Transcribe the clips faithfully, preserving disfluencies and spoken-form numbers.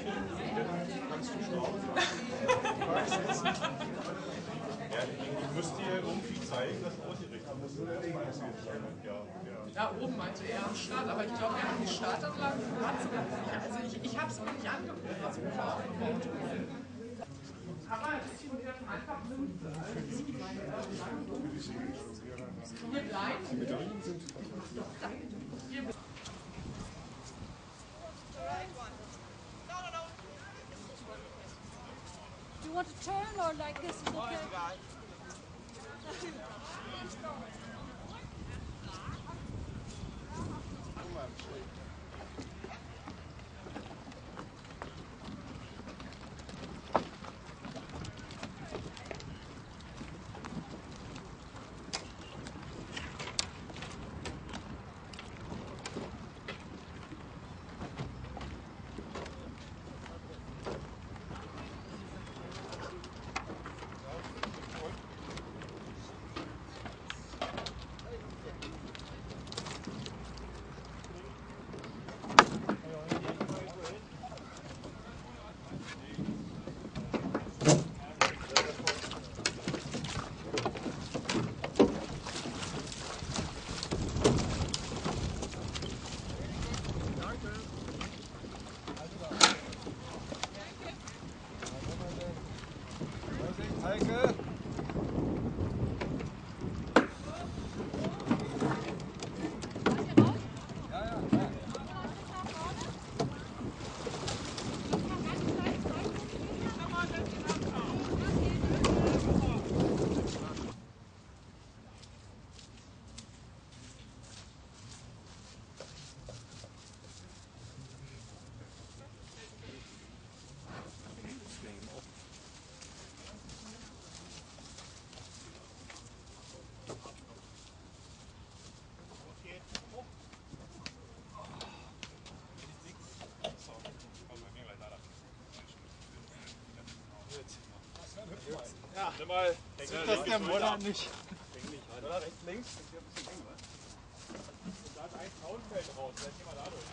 Kannst du schlafen? Ich weiß es. Ja, ich müsste dir irgendwie zeigen, dass ausgerichtet ist. Ja, ja. Da oben meinte er am Start, aber ich glaube, wir haben die Startanlage gerade sogar nicht. Also ich, ich habe es mir nicht angeguckt, was wir da aufgebaut haben. Aber es ist einfach hier bleiben. Die Medaillen sind. Hier bleiben. Do you want to turn or like this? Is okay? Ja, nimm mal. Sieht das der Moller nicht? Oder rechts, links? Und da ist ein Zaunfeld raus, vielleicht gehen wir da durch.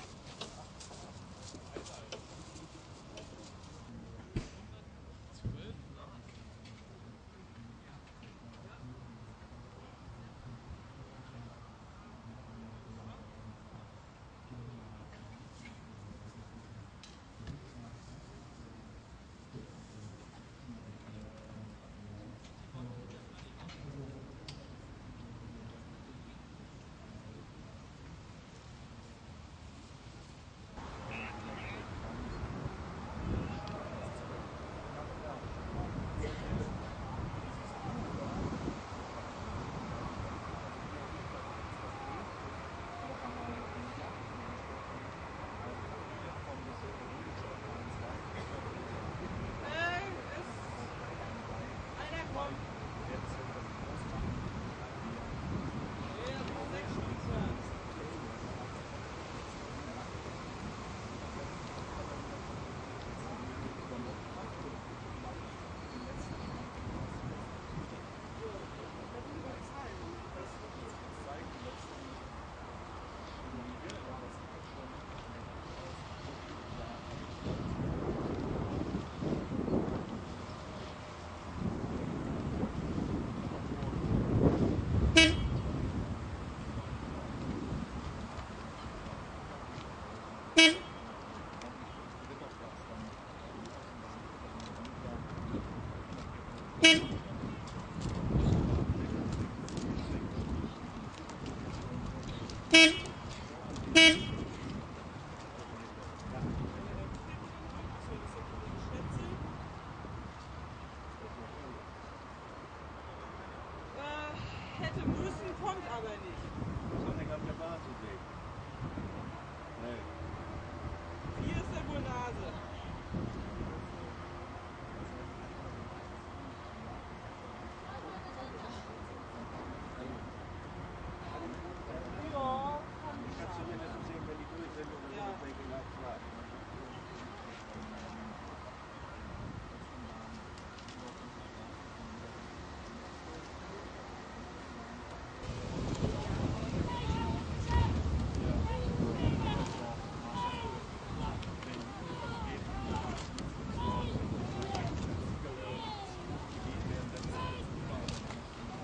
Hätte müssen, kommt aber nicht. Hier ist der wohl Nase.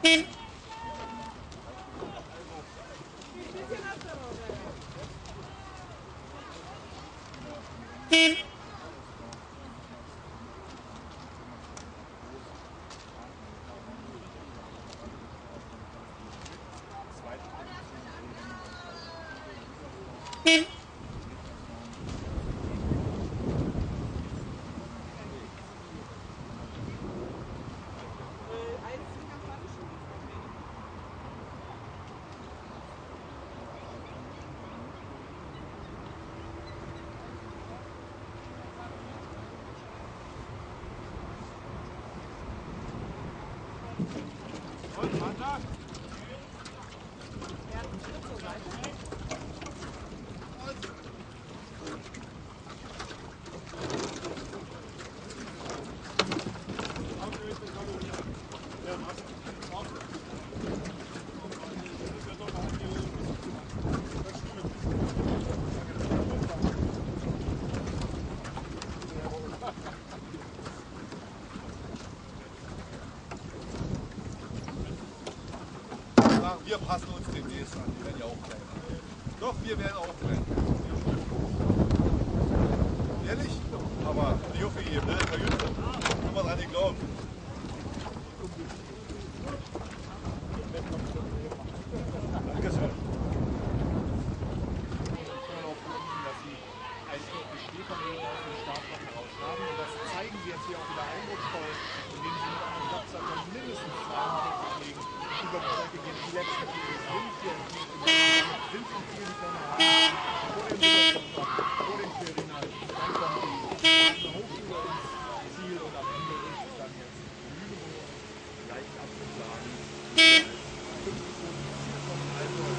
Wir passen uns demnächst an, die werden ja auch brennen. Doch, wir werden auch brennen. Ehrlich? Aber ich hoffe, ihr werdet verjüngt. Kann man dran nicht glauben. Dankeschön. Dass sie ein Stehvermögen aus dem Startblock heraus haben. Und das zeigen sie jetzt hier auch wieder eindrucksvoll, indem sie mit einem Satz von mindestens zweiundvierzig legen. Über die Strecke gehen. Die letzten Flüge sind hier in sind in vielen Fällen vor dem Widerstand, vor dem Querinal. Dann kommt die Hochtour ins Ziel und am Ende ist es dann jetzt Lüneburg leicht abgeschlagen. fünfzig Ziel von Allgäu.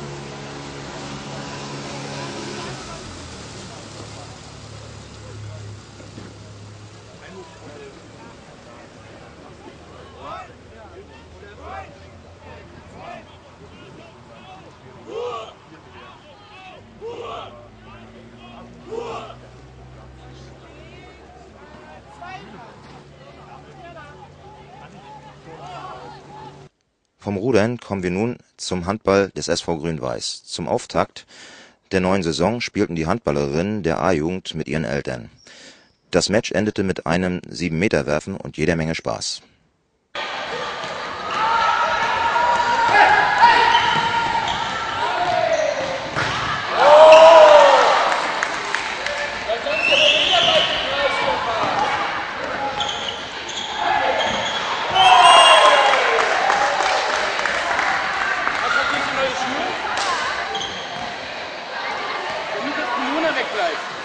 Vom Rudern kommen wir nun zum Handball des S V Grün-Weiß. Zum Auftakt der neuen Saison spielten die Handballerinnen der A-Jugend mit ihren Eltern. Das Match endete mit einem sieben Meter Werfen und jeder Menge Spaß. Wegleitet.